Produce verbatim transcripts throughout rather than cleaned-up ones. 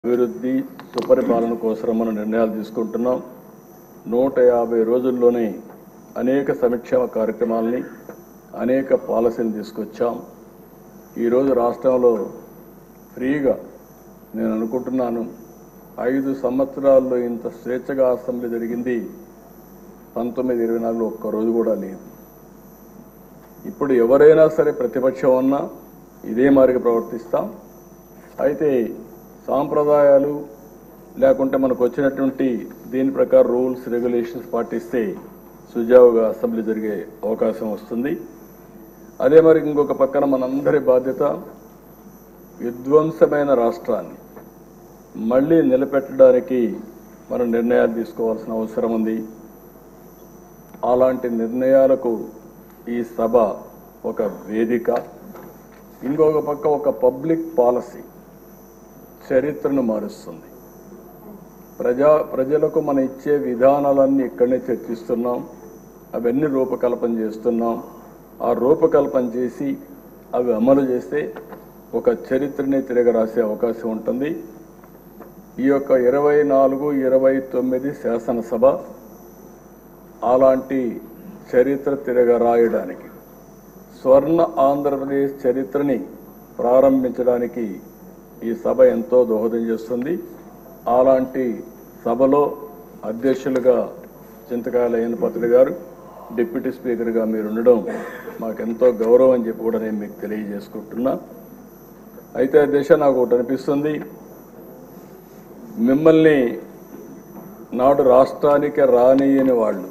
అభివృద్ధి సుపరిపాలన కోసం మనం నిర్ణయాలు తీసుకుంటున్నాం. నూట యాభై రోజుల్లోనే అనేక సంక్షేమ కార్యక్రమాలని అనేక పాలసీలు తీసుకొచ్చాం. ఈరోజు రాష్ట్రంలో ఫ్రీగా నేను అనుకుంటున్నాను ఐదు సంవత్సరాల్లో ఇంత స్వేచ్ఛగా అసెంబ్లీ జరిగింది పంతొమ్మిది ఇరవై నాలుగులో ఒక్కరోజు కూడా లేదు. ఇప్పుడు ఎవరైనా సరే ప్రతిపక్షం ఉన్నా ఇదే మాదిరిగా ప్రవర్తిస్తాం. అయితే సాంప్రదాయాలు లేకుంటే మనకు వచ్చినటువంటి దీని ప్రకారం రూల్స్ రెగ్యులేషన్స్ పాటిస్తే సుజావుగా అసెంబ్లీ జరిగే అవకాశం వస్తుంది. అదే మరి ఇంకొక పక్కన మనందరి బాధ్యత విధ్వంసమైన రాష్ట్రాన్ని మళ్ళీ నిలబెట్టడానికి మనం నిర్ణయాలు తీసుకోవాల్సిన అవసరం ఉంది. అలాంటి నిర్ణయాలకు ఈ సభ ఒక వేదిక. ఇంకొక పక్క ఒక పబ్లిక్ పాలసీ చరిత్రను మారుస్తుంది. ప్రజా ప్రజలకు మనం ఇచ్చే విధానాలన్నీ ఇక్కడనే చర్చిస్తున్నాం. అవన్నీ రూపకల్పన చేస్తున్నాం. ఆ రూపకల్పన చేసి అవి అమలు చేస్తే ఒక చరిత్రని తిరగరాసే అవకాశం ఉంటుంది. ఈ యొక్క ఇరవై నాలుగు ఇరవై తొమ్మిది శాసనసభ అలాంటి చరిత్ర తిరగరాయడానికి స్వర్ణ ఆంధ్రప్రదేశ్ చరిత్రని ప్రారంభించడానికి ఈ సభ ఎంతో దోహదం చేస్తుంది. అలాంటి సభలో అధ్యక్షులుగా చింతకాయల అయ్యన్నపాత్రుడు గారు, డిప్యూటీ స్పీకర్గా మీరు ఉండడం మాకెంతో గౌరవం అని చెప్పి కూడా నేను మీకు తెలియజేసుకుంటున్నా. అయితే అధ్యక్ష నాకు ఒకటి అనిపిస్తుంది, మిమ్మల్ని నాడు రాష్ట్రానికి రానియని వాళ్ళు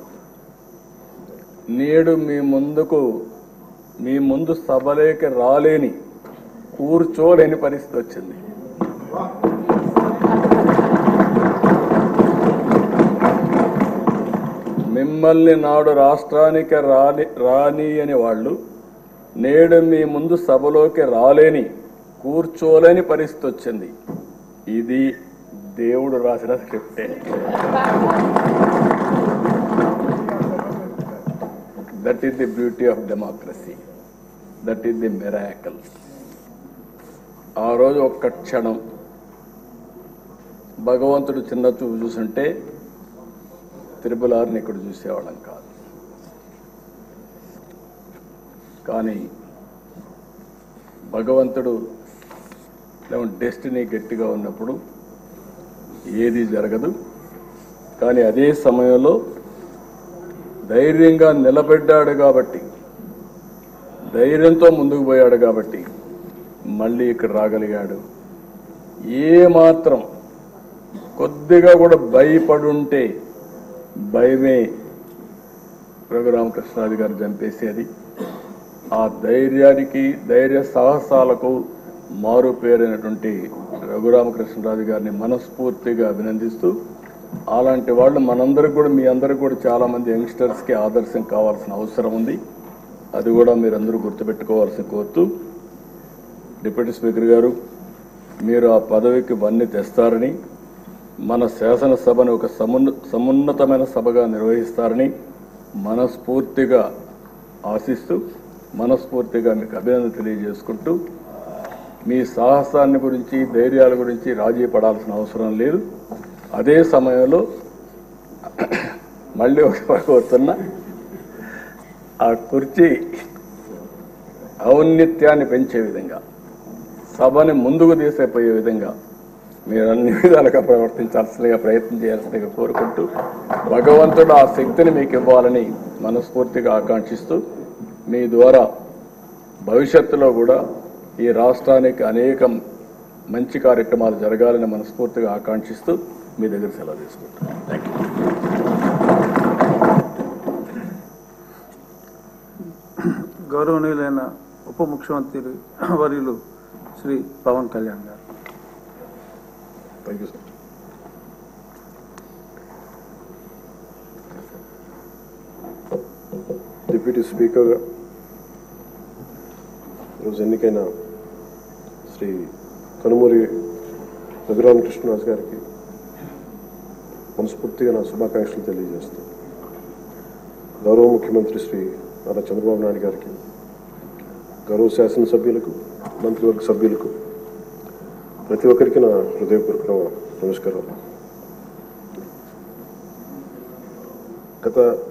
నేడు మీ ముందుకు మీ ముందు సభలోకి రాలేని కూర్చోలేని పరిస్థితి వచ్చింది. మిమ్మల్ని నాడు రాష్ట్రానికి రాని రాని అని వాళ్ళు నేడు మీ ముందు సభలోకి రాలేని కూర్చోలేని పరిస్థితి వచ్చింది. ఇది దేవుడు రాసిన స్క్రిప్టే. That is the beauty of democracy. That is the miracle. ఆ రోజు ఒక్క క్షణం భగవంతుడు చిన్న చూపు చూసుంటే త్రిపుల్ ఆర్ని ఇక్కడ చూసేవాళ్ళం కాదు. కానీ భగవంతుడు డెస్టినీ గట్టిగా ఉన్నప్పుడు ఏది జరగదు. కానీ అదే సమయంలో ధైర్యంగా నిలబడ్డాడు కాబట్టి, ధైర్యంతో ముందుకు పోయాడు కాబట్టి మళ్ళీ ఇక్కడ రాగలిగాడు. ఏ మాత్రం కొద్దిగా కూడా భయపడుంటే భయమే రఘురామకృష్ణరాజు గారు చంపేసేది. ఆ ధైర్యానికి ధైర్య సాహసాలకు మారు పేరైనటువంటి రఘురామకృష్ణరాజు గారిని మనస్ఫూర్తిగా అభినందిస్తూ, అలాంటి వాళ్ళు మనందరికి కూడా మీ అందరికి కూడా చాలామంది యంగ్స్టర్స్కి ఆదర్శం కావాల్సిన అవసరం ఉంది. అది కూడా మీరందరూ గుర్తుపెట్టుకోవాల్సిన కోరుతూ, డిప్యూటీ స్పీకర్ గారు మీరు ఆ పదవికి వన్నీ తెస్తారని, మన శాసనసభను ఒక సమున్న సమున్నతమైన సభగా నిర్వహిస్తారని మనస్ఫూర్తిగా ఆశిస్తూ మనస్ఫూర్తిగా మీకు అభినందన తెలియజేసుకుంటూ, మీ సాహసాన్ని గురించి ధైర్యాల గురించి రాజీ పడాల్సిన అవసరం లేదు. అదే సమయంలో మళ్ళీ ఒక కోరుతున్నా, ఆ కుర్చీ ఔన్నత్యాన్ని పెంచే విధంగా, సభని ముందుకు తీసేపోయే విధంగా మీరు అన్ని విధాలుగా ప్రవర్తించాల్సిందిగా ప్రయత్నం చేయాల్సిందిగా కోరుకుంటూ, భగవంతుడు ఆ శక్తిని మీకు ఇవ్వాలని మనస్ఫూర్తిగా ఆకాంక్షిస్తూ, మీ ద్వారా భవిష్యత్తులో కూడా ఈ రాష్ట్రానికి అనేక మంచి కార్యక్రమాలు జరగాలని మనస్ఫూర్తిగా ఆకాంక్షిస్తూ మీ దగ్గర సెలవు తీసుకుంటున్నాను. Thank you. గౌరవనీయులైన ఉప ముఖ్యమంత్రి వర్యులు శ్రీ పవన్ కళ్యాణ్ గారు. Thank you sir. Deputy speaker ఈరోజు ఎన్నికైన శ్రీ కనుమూరి రఘురామకృష్ణరాజు గారికి మనస్ఫూర్తిగా నా శుభాకాంక్షలు తెలియజేస్తూ, గౌరవ ముఖ్యమంత్రి శ్రీ నారా చంద్రబాబు నాయుడు గారికి, గౌరవ శాసనసభ్యులకు, మంత్రివర్గ సభ్యులకు, ప్రతి ఒక్కరికి నా హృదయపూర్వక నమస్కారం. గత